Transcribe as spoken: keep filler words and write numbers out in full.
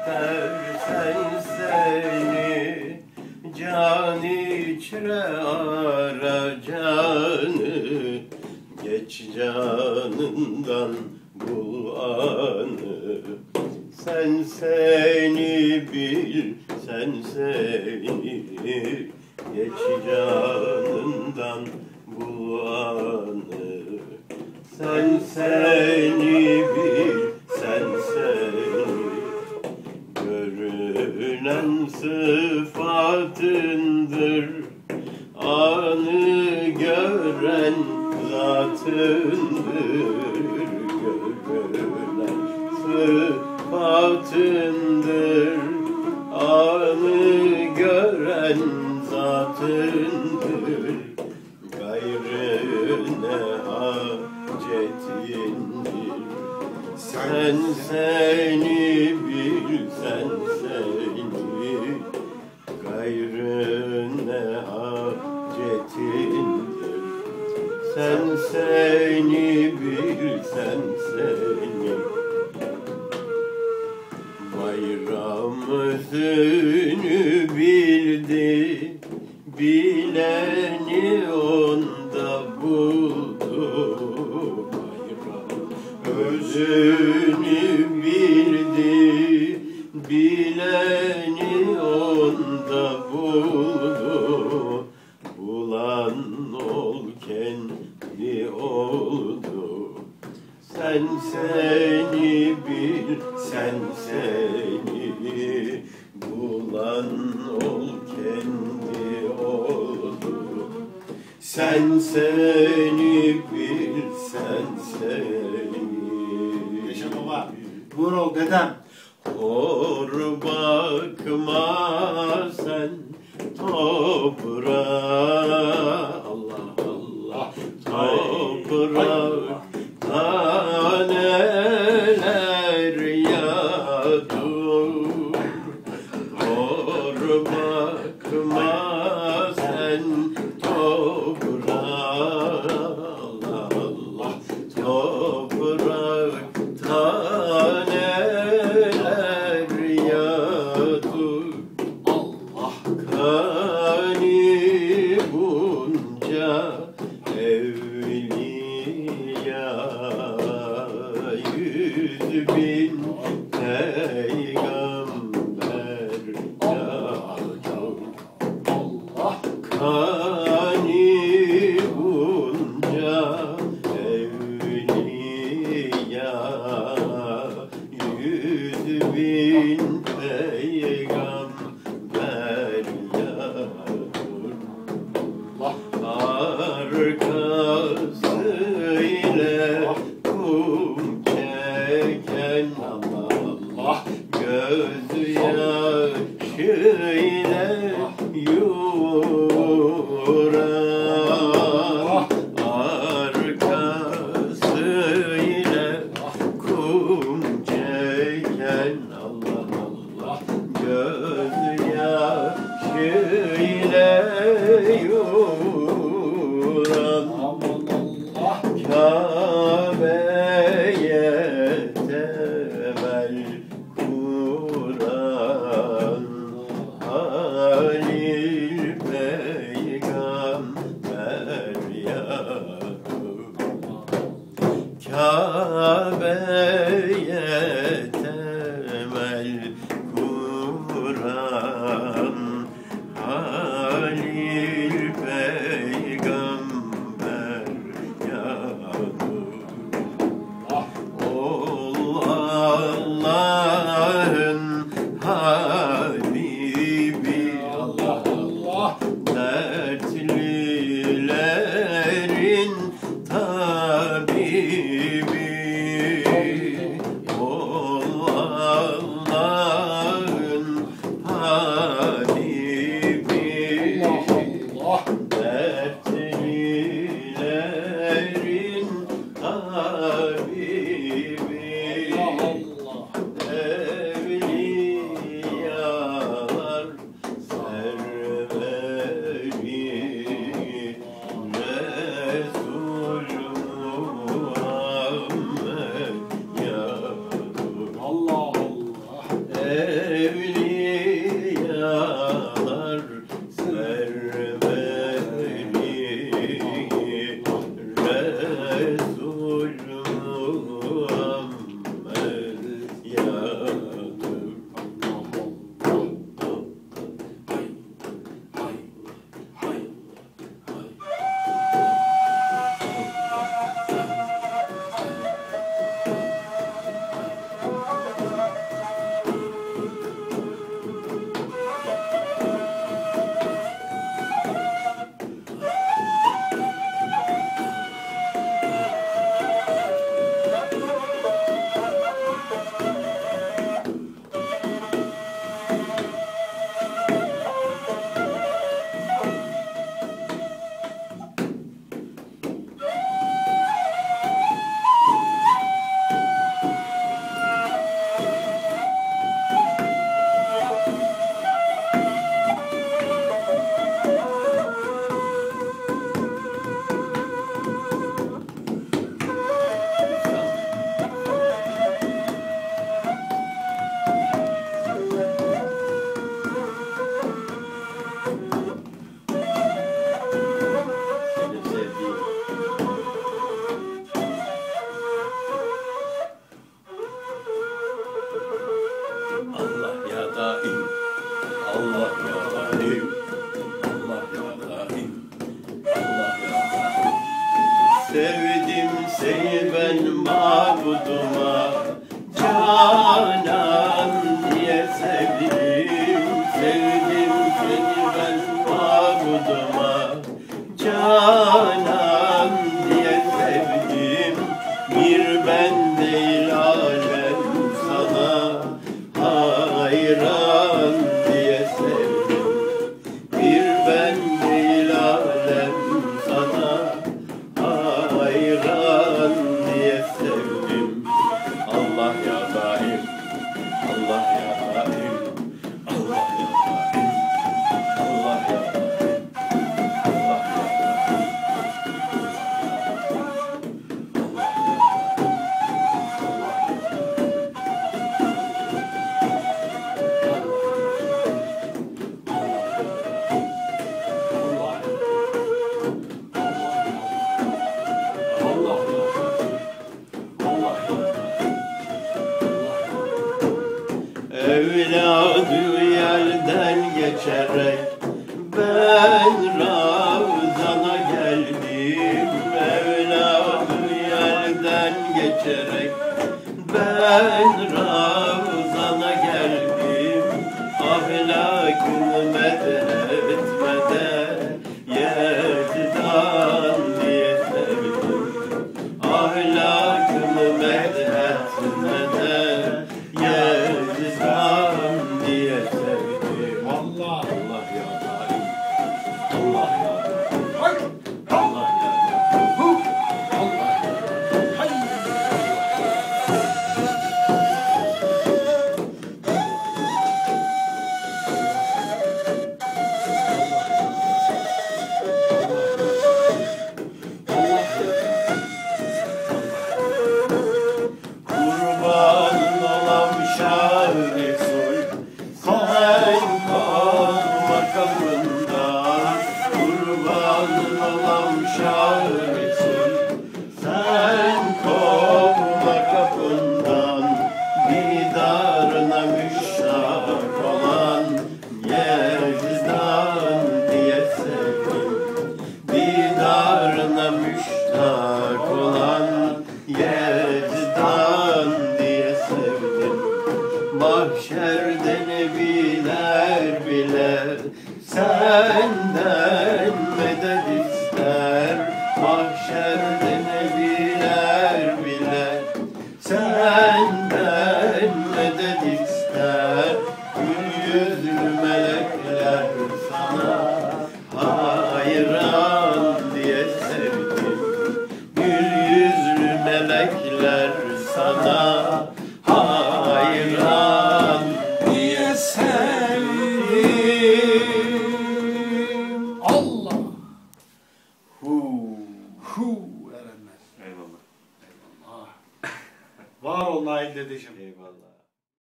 İstersen seni can içre ara canı, geç canından bul anı. Sen seni bil, sen seni geç canından bul anı. Sen seni bil, sen seni görünen sıfatındır, anı gören zatındır. Görünen sıfatındır, anı gören zatındır. Gayrine hacetindir. Sen seni bil, sen seni gayrine hacetindir. Sen seni bil, sen seni bayramını bildi, bileni onda buldu. Bayram özünü bildi, bileni onda buldu. Bulan ol kendi oldu. Sen seni bil, sen seni bulan ol kendi oldu. Sen seni bil, sen seni. Yaşa baba. Buyur ol dedem. Hor bakma sen toprağa, Allah Allah, toprak taneler yağdır. Hor bakma sen toprağa, Allah Allah, toprak taneler yağdır. Allah. Kani bunca evliya, yüz bin peygamber yağdır. Allah. Kani bunca evliya, yüz bin peygamber yağdır. Arkasıyla kum çeken, Allah Allah, göz yaşıyla yuran. Arkasıyla kum çeken, Allah Allah, göz yaşıyla yuran. Kabe'ye temel kuran. Evladı yerden geçerek ben Ravzan'a geldim. Evladı yerden geçerek ben Ravzan'a geldim. Ahlakını medhetmede yerdan diye sevdim. Ahlakını medhetmede yerdan diye sevdim. Allah. Allah ya Rahim. Allah ya Rahim. Hay. Allah ya Rahim. Hu. Allah. Hay. Kurban olam Şah Resul, sen kalma kapından. Kurban olam Şah Resul, sen kalma kapından. Didarına müştak olan Yezdan diye sevdim. Didarına müştak olan Yezdan diye sevdim. Mahşerde nebiler bile senden